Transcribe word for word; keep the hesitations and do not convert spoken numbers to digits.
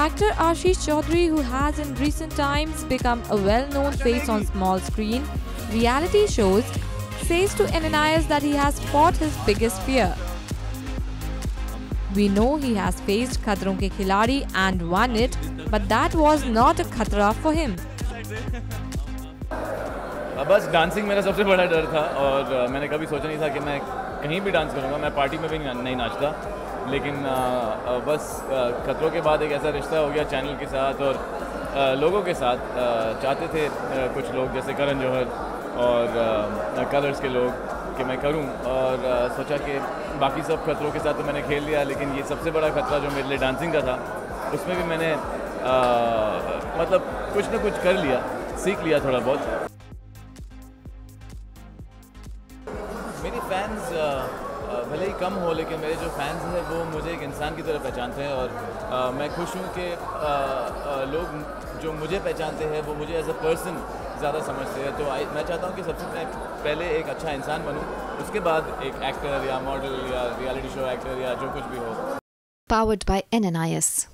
Actor Aashish Chaudhary, who has in recent times become a well-known face on small screen reality shows, says to Ananias that he has fought his biggest fear. We know he has faced Khatron Ke Khiladi and won it, but that was not a khatra for him. बस dancing मेरा सबसे बड़ा डर था और मैंने कभी सोचा नहीं था कि मैं कहीं भी डांस करूँगा. मैं पार्टी में भी नहीं नाचता, लेकिन बस खतरों के बाद एक ऐसा रिश्ता हो गया चैनल के साथ और लोगों के साथ. चाहते थे कुछ लोग जैसे करण जौहर और कलर्स के लोग कि मैं करूं, और सोचा कि बाकी सब खतरों के साथ तो मैंने खेल लिया, लेकिन ये सबसे बड़ा खतरा जो मेरे लिए डांसिंग का था, उसमें भी मैंने आ, मतलब कुछ ना कुछ कर लिया, सीख लिया थोड़ा बहुत. मेरी फैंस भले ही कम हो, लेकिन मेरे जो फैंस हैं वो मुझे एक इंसान की तरह पहचानते हैं और आ, मैं खुश हूँ कि आ, आ, लोग जो मुझे पहचानते हैं वो मुझे एज अ पर्सन ज़्यादा समझते हैं. तो आई, मैं चाहता हूँ कि सबसे पहले एक अच्छा इंसान बनूँ, उसके बाद एक एक्टर या मॉडल या रियलिटी शो एक्टर या जो कुछ भी हो. Powered by Ananias.